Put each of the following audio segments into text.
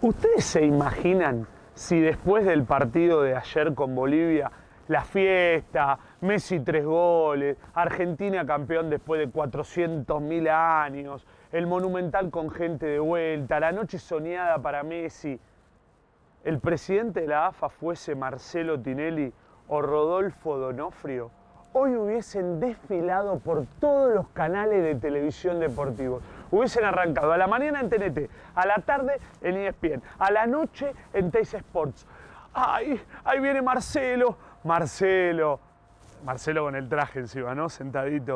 ¿Ustedes se imaginan si después del partido de ayer con Bolivia, la fiesta, Messi 3 goles, Argentina campeón después de 400.000 años, el Monumental con gente de vuelta, la noche soñada para Messi, el presidente de la AFA fuese Marcelo Tinelli o Rodolfo D'Onofrio, hoy hubiesen desfilado por todos los canales de televisión deportivos? Hubiesen arrancado a la mañana en TNT, a la tarde en ESPN, a la noche en Teis Sports. ¡Ay! Ahí viene Marcelo. Marcelo con el traje encima, ¿no? Sentadito.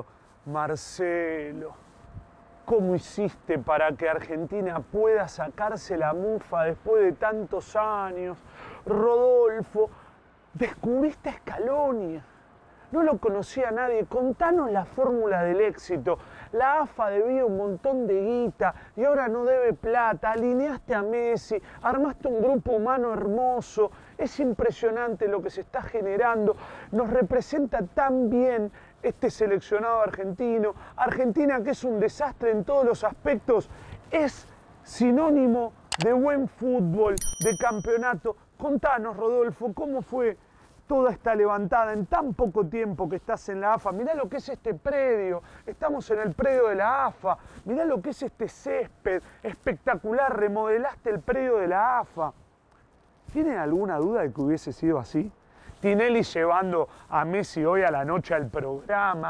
Marcelo, ¿cómo hiciste para que Argentina pueda sacarse la mufa después de tantos años? Rodolfo, descubriste a Scaloni. No lo conocía nadie. Contanos la fórmula del éxito. La AFA debía un montón de guita y ahora no debe plata. Alineaste a Messi, armaste un grupo humano hermoso. Es impresionante lo que se está generando. Nos representa tan bien este seleccionado argentino. Argentina, que es un desastre en todos los aspectos, es sinónimo de buen fútbol, de campeonato. Contanos, Rodolfo, ¿cómo fue toda esta levantada en tan poco tiempo que estás en la AFA? Mirá lo que es este predio, estamos en el predio de la AFA, mirá lo que es este césped, espectacular, remodelaste el predio de la AFA. ¿Tienen alguna duda de que hubiese sido así? Tinelli llevando a Messi hoy a la noche al programa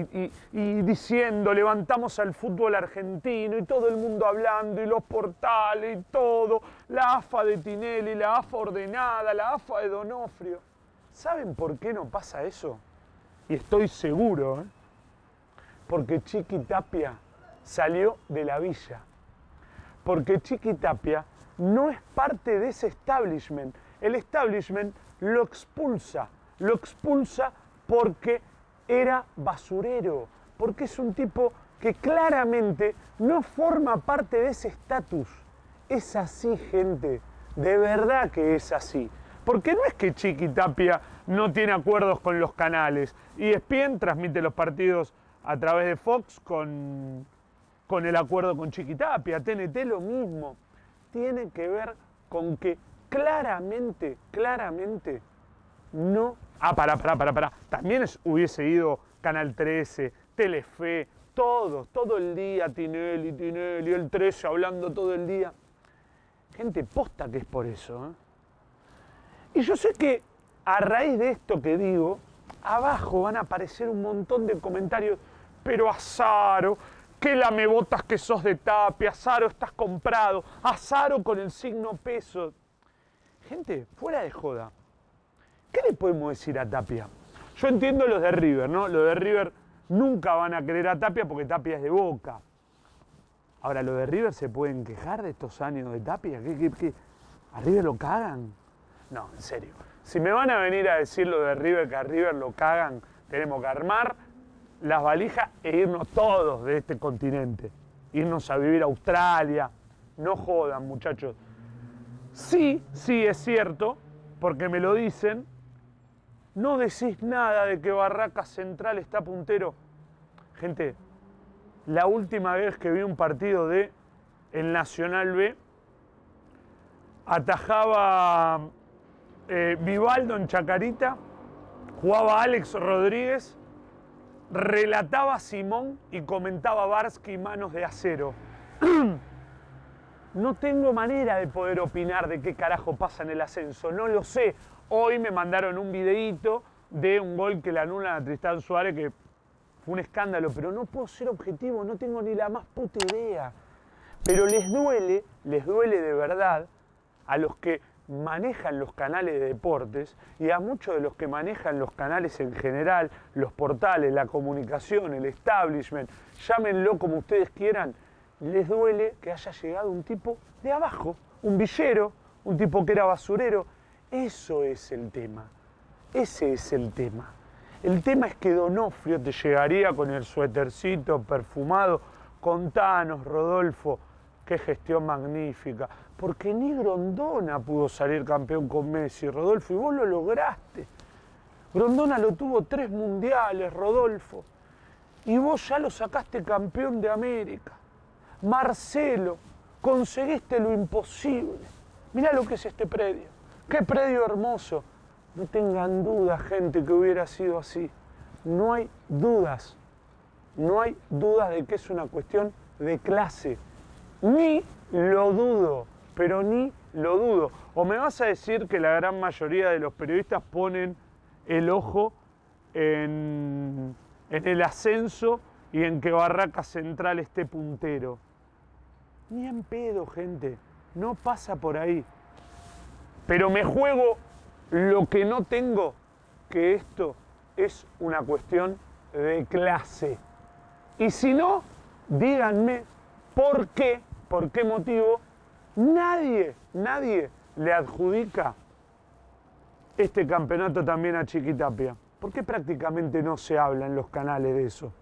y diciendo, levantamos al fútbol argentino, y todo el mundo hablando, y los portales, y todo, la AFA de Tinelli, la AFA ordenada, la AFA de D'Onofrio. ¿Saben por qué no pasa eso? Y estoy seguro, ¿eh? Porque Chiqui Tapia salió de la villa. Porque Chiqui Tapia no es parte de ese establishment. El establishment lo expulsa porque era basurero, porque es un tipo que claramente no forma parte de ese estatus. Es así, gente, de verdad que es así. Porque no es que Chiqui Tapia no tiene acuerdos con los canales. ESPN transmite los partidos a través de Fox con el acuerdo con Chiqui Tapia. TNT lo mismo. Tiene que ver con que claramente no... Pará. También hubiese ido Canal 13, Telefe, todo el día Tinelli, el 13 hablando todo el día. Gente, posta que es por eso, ¿eh? Y yo sé que a raíz de esto que digo, abajo van a aparecer un montón de comentarios. Pero Azaro, qué lamebotas que sos de Tapia, Azaro, estás comprado, Azaro con el signo peso. Gente, fuera de joda, ¿qué le podemos decir a Tapia? Yo entiendo los de River, ¿no? Los de River nunca van a querer a Tapia porque Tapia es de Boca. Ahora, ¿los de River se pueden quejar de estos años de Tapia? ¿Qué? ¿A River lo cagan? No, en serio. Si me van a venir a decir lo de River, que a River lo cagan, tenemos que armar las valijas e irnos todos de este continente. Irnos a vivir a Australia. No jodan, muchachos. Sí, es cierto, porque me lo dicen. No decís nada de que Barracas Central está puntero. Gente, la última vez que vi un partido de el Nacional B, atajaba Vivaldo en Chacarita, jugaba Alex Rodríguez, relataba Simón y comentaba Barsky Manos de Acero. No tengo manera de poder opinar de qué carajo pasa en el ascenso, no lo sé. Hoy me mandaron un videíto de un gol que le anulan a Tristán Suárez, que fue un escándalo, pero no puedo ser objetivo, no tengo ni la más puta idea. Pero les duele de verdad a los que manejan los canales de deportes y a muchos de los que manejan los canales en general, los portales, la comunicación, el establishment, llámenlo como ustedes quieran, les duele que haya llegado un tipo de abajo, un villero, un tipo que era basurero. Eso es el tema, ese es el tema. El tema es que D'Onofrio te llegaría con el suétercito perfumado. Contanos, Rodolfo, qué gestión magnífica. Porque ni Grondona pudo salir campeón con Messi, Rodolfo, y vos lo lograste. Grondona lo tuvo 3 mundiales, Rodolfo, y vos ya lo sacaste campeón de América. Marcelo, conseguiste lo imposible. Mirá lo que es este predio. ¡Qué predio hermoso! No tengan dudas, gente, que hubiera sido así. No hay dudas. No hay dudas de que es una cuestión de clase. Ni lo dudo, pero ni lo dudo. O me vas a decir que la gran mayoría de los periodistas ponen el ojo en el ascenso y en que Barraca Central esté puntero. Ni en pedo, gente. No pasa por ahí. Pero me juego lo que no tengo, que esto es una cuestión de clase. Y si no, díganme por qué motivo nadie le adjudica este campeonato también a Chiquitapia. ¿Por qué prácticamente no se habla en los canales de eso?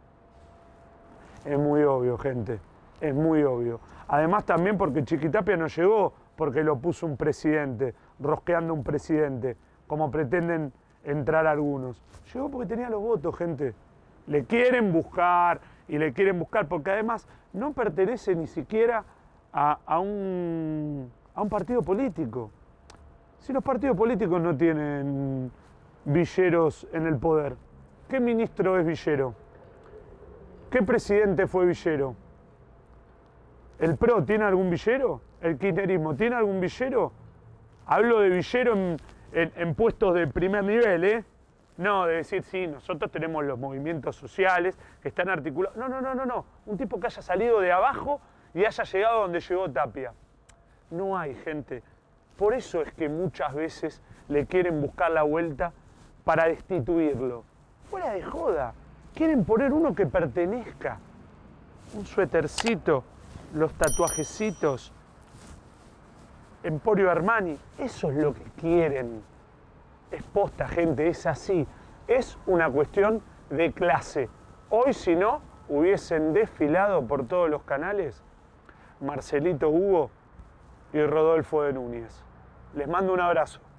Es muy obvio, gente. Es muy obvio. Además también porque Chiquitapia no llegó porque lo puso un presidente, rosqueando un presidente, como pretenden entrar algunos. Llegó porque tenía los votos, gente. Le quieren buscar y le quieren buscar porque además no pertenece ni siquiera a un partido político. Si los partidos políticos no tienen villeros en el poder, ¿qué ministro es villero? ¿Qué presidente fue villero? ¿El PRO tiene algún villero? ¿El kirchnerismo tiene algún villero? Hablo de villero en puestos de primer nivel, ¿eh? No, de decir, sí, nosotros tenemos los movimientos sociales que están articulados. No. Un tipo que haya salido de abajo y haya llegado donde llegó Tapia. No hay, gente. Por eso es que muchas veces le quieren buscar la vuelta para destituirlo. Fuera de joda. Quieren poner uno que pertenezca. Un suétercito, los tatuajecitos, Emporio Armani. Eso es lo que quieren. Es posta, gente, es así. Es una cuestión de clase. Hoy, si no, hubiesen desfilado por todos los canales Marcelito Hugo y Rodolfo de Núñez. Les mando un abrazo.